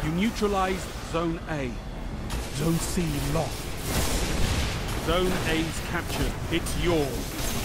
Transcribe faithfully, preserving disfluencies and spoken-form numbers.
You neutralized Zone A. Zone C lost. Zone A's captured. It's yours.